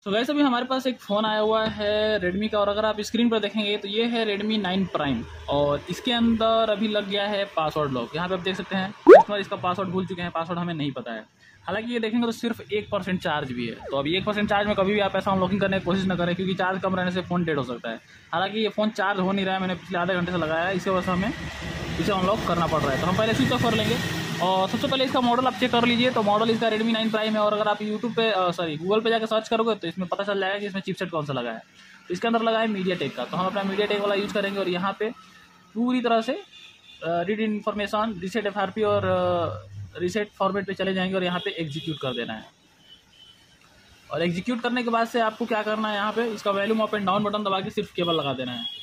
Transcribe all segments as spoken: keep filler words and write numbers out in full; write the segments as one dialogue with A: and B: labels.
A: तो वैसे अभी हमारे पास एक फ़ोन आया हुआ है रेडमी का, और अगर आप स्क्रीन पर देखेंगे तो ये है रेडमी नाइन प्राइम, और इसके अंदर अभी लग गया है पासवर्ड लॉक। यहाँ पे आप देख सकते हैं कस्टमर इसका पासवर्ड भूल चुके हैं, पासवर्ड हमें नहीं पता है। हालांकि ये देखेंगे तो सिर्फ एक परसेंट चार्ज भी है, तो अभी एक परसेंट चार्ज में कभी भी आप ऐसा अनलॉकिंग करने की कोशिश न करें, क्योंकि चार्ज कम रहने से फ़ोन डेड हो सकता है। हालांकि ये फ़ोन चार्ज हो नहीं रहा है, मैंने पिछले आधे घंटे से लगाया है, इसी वजह से हमें इसे अनलॉक करना पड़ रहा है। तो हम पहले स्विच ऑफ कर लेंगे, और सबसे पहले इसका मॉडल आप चेक कर लीजिए। तो मॉडल इसका रेडमी नाइन प्राइम है, और अगर आप यूट्यूब पे सॉरी गूगल पे जाकर सर्च करोगे तो इसमें पता चल जाएगा कि इसमें चिपसेट कौन सा लगा है। तो इसके अंदर लगा है मीडिया टेक का, तो हम अपना मीडिया टेक वाला यूज़ करेंगे। और यहाँ पे पूरी तरह से read information, reset F R P और रीसेट फॉर्मेट पे चले जाएंगे, और यहाँ पे एग्जीक्यूट कर देना है। और एग्जीक्यूट करने के बाद से आपको क्या करना है, यहाँ पे इसका volume up and down button दबा के सिर्फ केबल लगा देना है।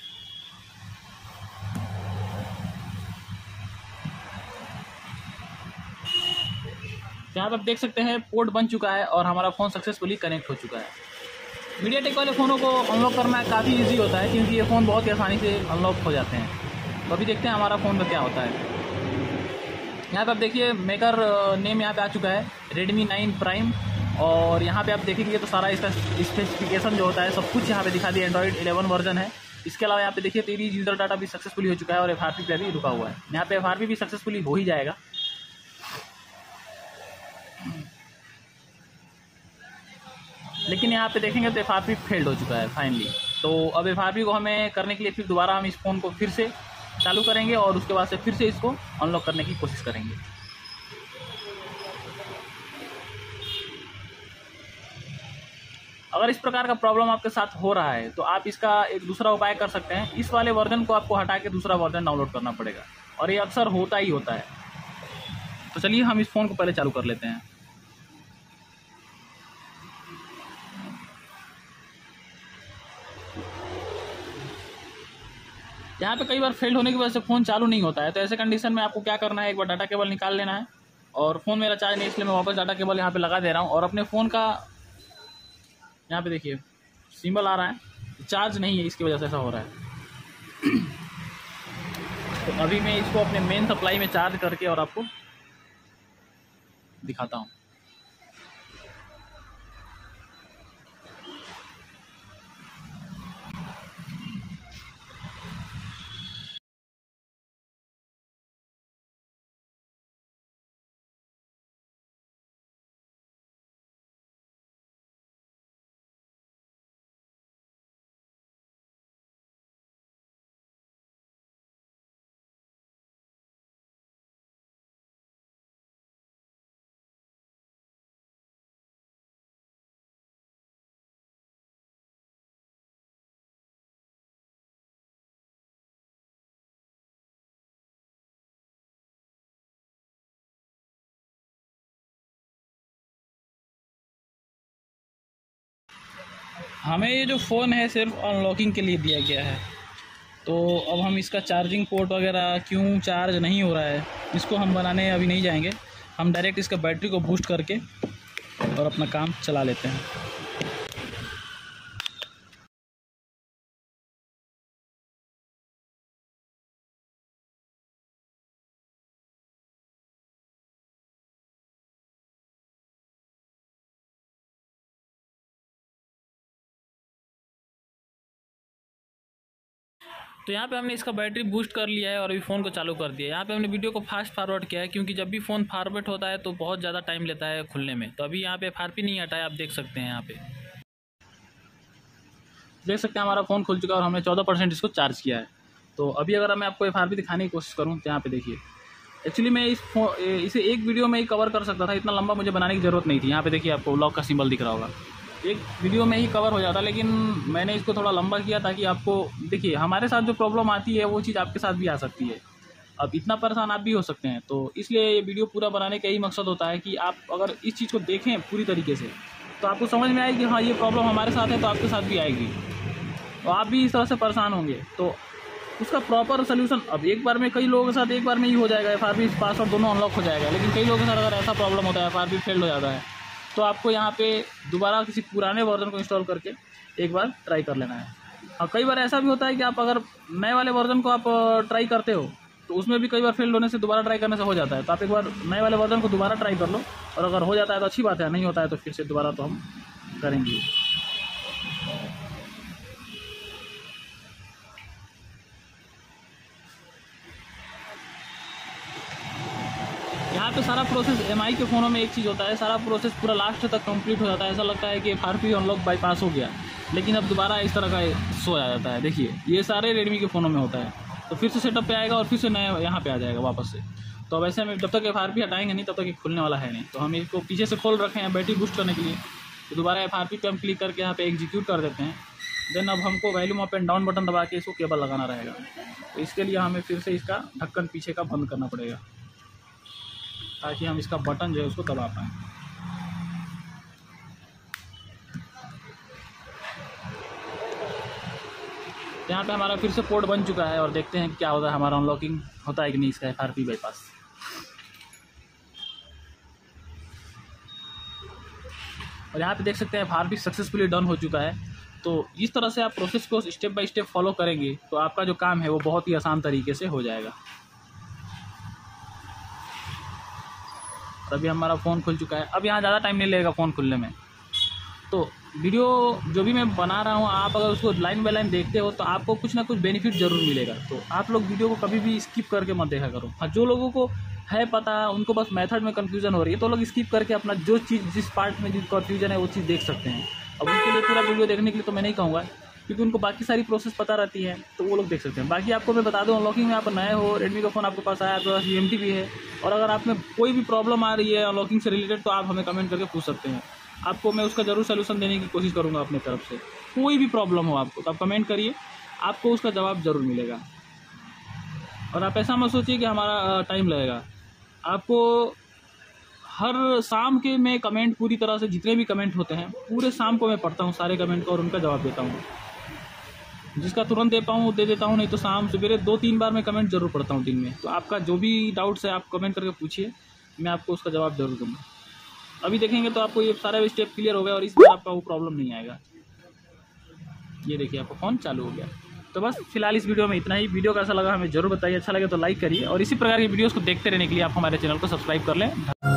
A: यहाँ पे आप देख सकते हैं पोर्ट बन चुका है और हमारा फ़ोन सक्सेसफुली कनेक्ट हो चुका है। मीडिया टेक वाले फ़ोनों को अनलॉक करना काफ़ी इजी होता है, क्योंकि ये फ़ोन बहुत ही आसानी से अनलॉक हो जाते हैं। तो अभी देखते हैं हमारा फ़ोन का क्या होता है। यहाँ पे आप देखिए मेकर नेम यहाँ पे आ चुका है रेडमी नाइन प्राइम, और यहाँ पे आप देखेंगे तो सारा इसका स्पेसिफिकेशन जो होता है सब कुछ यहाँ पे दिखा दिया। एंड्रॉइड इलेवन वर्जन है। इसके अलावा यहाँ पे देखिए तेरी यूज़र डाटा भी सक्सेसफुली हो चुका है, और एफ आर पी पे भी रुका हुआ है। यहाँ पे एफ आर पी भी सक्सेसफुली हो ही जाएगा। लेकिन यहाँ पे देखेंगे तो एफ आर पी फेल्ड हो चुका है फाइनली। तो अब एफ आर पी को हमें करने के लिए फिर दोबारा हम इस फ़ोन को फिर से चालू करेंगे, और उसके बाद से फिर से इसको अनलॉक करने की कोशिश करेंगे। अगर इस प्रकार का प्रॉब्लम आपके साथ हो रहा है तो आप इसका एक दूसरा उपाय कर सकते हैं। इस वाले वर्जन को आपको हटा के दूसरा वर्जन डाउनलोड करना पड़ेगा, और ये अक्सर होता ही होता है। तो चलिए हम इस फ़ोन को पहले चालू कर लेते हैं। यहाँ पे कई बार फेल होने की वजह से फ़ोन चालू नहीं होता है। तो ऐसे कंडीशन में आपको क्या करना है, एक बार डाटा केबल निकाल लेना है। और फ़ोन मेरा चार्ज नहीं, इसलिए मैं वापस डाटा केबल यहाँ पे लगा दे रहा हूँ। और अपने फ़ोन का यहाँ पे देखिए सिंबल आ रहा है, चार्ज नहीं है, इसकी वजह से ऐसा हो रहा है। तो अभी मैं इसको अपने मेन सप्लाई में चार्ज करके और आपको दिखाता हूँ। हमें ये जो फ़ोन है सिर्फ अनलॉकिंग के लिए दिया गया है। तो अब हम इसका चार्जिंग पोर्ट वगैरह क्यों चार्ज नहीं हो रहा है, इसको हम बनाने अभी नहीं जाएंगे। हम डायरेक्ट इसका बैटरी को बूस्ट करके और अपना काम चला लेते हैं। तो यहाँ पे हमने इसका बैटरी बूस्ट कर लिया है और अभी फ़ोन को चालू कर दिया है। यहाँ पे हमने वीडियो को फास्ट फॉरवर्ड किया है, क्योंकि जब भी फ़ोन फॉरवर्ड होता है तो बहुत ज़्यादा टाइम लेता है खुलने में। तो अभी यहाँ पे एफ आर पी नहीं हटा है, आप देख सकते हैं। यहाँ पे देख सकते हैं हमारा फ़ोन खुल चुका है, और हमने चौदह परसेंट इसको चार्ज किया है। तो अभी अगर मैं आपको एफ आर पी दिखाने की कोशिश करूँ तो यहाँ पे देखिए, एक्चुअली मैं इस इसे एक वीडियो में ही कवर कर सकता था, इतना लंबा मुझे बनाने की ज़रूरत नहीं थी। यहाँ पे देखिए आपको लॉक का सिंबल दिख रहा होगा, एक वीडियो में ही कवर हो जाता, लेकिन मैंने इसको थोड़ा लंबा किया ताकि आपको देखिए हमारे साथ जो प्रॉब्लम आती है वो चीज़ आपके साथ भी आ सकती है। अब इतना परेशान आप भी हो सकते हैं, तो इसलिए ये वीडियो पूरा बनाने का यही मकसद होता है कि आप अगर इस चीज़ को देखें पूरी तरीके से तो आपको समझ में आएगी कि हाँ ये प्रॉब्लम हमारे साथ है, तो आपके साथ भी आएगी, तो आप भी इस तरह से परेशान होंगे। तो उसका प्रॉपर सोल्यूशन अब एक बार में कई लोगों के साथ एक बार में ही हो जाएगा, एफ आर पी पासवर्ड दोनों अनलॉक हो जाएगा। लेकिन कई लोगों के साथ अगर ऐसा प्रॉब्लम होता है, एफ आर पी फेल्ड हो जाता है, तो आपको यहाँ पे दोबारा किसी पुराने वर्जन को इंस्टॉल करके एक बार ट्राई कर लेना है। और कई बार ऐसा भी होता है कि आप अगर नए वाले वर्जन को आप ट्राई करते हो तो उसमें भी कई बार फेल्ड होने से दोबारा ट्राई करने से हो जाता है। तो आप एक बार नए वाले वर्जन को दोबारा ट्राई कर लो, और अगर हो जाता है तो अच्छी बात है, नहीं होता है तो फिर से दोबारा तो हम करेंगे। यहाँ पे सारा प्रोसेस एम आई के फ़ोनों में एक चीज़ होता है, सारा प्रोसेस पूरा लास्ट तक कंप्लीट हो जाता है। ऐसा लगता है कि F R P unlock bypass हो गया, लेकिन अब दोबारा इस तरह का शो आ जाता है। देखिए ये सारे रेडमी के फ़ोनों में होता है, तो फिर से सेटअप पे आएगा और फिर से नया यहाँ पे आ जाएगा वापस से। तो अब ऐसे में जब तक एफ आर पी हटाएंगे नहीं तब तक ये खुलने वाला है नहीं। तो हम इसको पीछे से खोल रखे हैं बैटरी बूस्ट करने के लिए। तो दोबारा एफ आर पी पे हम क्लिक करके यहाँ पे एग्जीक्यूट कर देते हैं। देन अब हमको volume up and down button दबा के इसको केबल लगाना रहेगा। तो इसके लिए हमें फिर से इसका ढक्कन पीछे का बंद करना पड़ेगा, ताकि हम इसका बटन जो है उसको दबा पाएँ। यहाँ पे हमारा फिर से पोर्ट बन चुका है और देखते हैं क्या होता है, हमारा अनलॉकिंग होता है कि नहीं इसका एफ आर पी बाईपास। और यहाँ पे देख सकते हैं F R P successfully done हो चुका है। तो इस तरह से आप प्रोसेस को स्टेप बाय स्टेप फॉलो करेंगे तो आपका जो काम है वो बहुत ही आसान तरीके से हो जाएगा। अभी हमारा फ़ोन खुल चुका है। अब यहाँ ज़्यादा टाइम नहीं लगेगा फ़ोन खुलने में। तो वीडियो जो भी मैं बना रहा हूँ, आप अगर उसको लाइन बाय लाइन देखते हो तो आपको कुछ ना कुछ बेनिफिट ज़रूर मिलेगा। तो आप लोग वीडियो को कभी भी स्किप करके मत देखा करो। हाँ, जो लोगों को है पता, उनको बस मेथड में कन्फ्यूजन हो रही है, तो लोग स्किप करके अपना जो चीज़ जिस पार्ट में जिस कन्फ्यूजन है वो चीज़ देख सकते हैं। अब उनके लिए पूरा वीडियो देखने के लिए तो मैं नहीं कहूँगा, क्योंकि उनको बाकी सारी प्रोसेस पता रहती है, तो वो लोग देख सकते हैं। बाकी आपको मैं बता दूं, अनलॉकिंग में आप नए हो, रेडमी का फ़ोन आपके पास आया, आपके पास यू एम टी भी है, और अगर आप में कोई भी प्रॉब्लम आ रही है अनलॉकिंग से रिलेटेड तो आप हमें कमेंट करके पूछ सकते हैं। आपको मैं उसका ज़रूर सलूशन देने की कोशिश करूँगा अपने तरफ से। कोई भी प्रॉब्लम हो आपको तो आप कमेंट करिए, आपको उसका जवाब ज़रूर मिलेगा। और आप ऐसा मत सोचिए कि हमारा टाइम लगेगा। आपको हर शाम के मैं कमेंट पूरी तरह से, जितने भी कमेंट होते हैं पूरे शाम को मैं पढ़ता हूँ सारे कमेंट को और उनका जवाब देता हूँ। जिसका तुरंत दे पाऊँ दे देता हूँ, नहीं तो शाम सवेरे दो तीन बार मैं कमेंट जरूर पढ़ता हूँ दिन में। तो आपका जो भी डाउट्स है आप कमेंट करके पूछिए, मैं आपको उसका जवाब जरूर दूँगा। अभी देखेंगे तो आपको ये सारे स्टेप क्लियर हो गए और इस बार आपका वो प्रॉब्लम नहीं आएगा। ये देखिए आपका फ़ोन चालू हो गया। तो बस फिलहाल इस वीडियो में इतना ही। वीडियो कैसा लगा हमें जरूर बताइए, अच्छा लगे तो लाइक करिए और इसी प्रकार की वीडियोस को देखते रहने के लिए आप हमारे चैनल को सब्सक्राइब कर लें।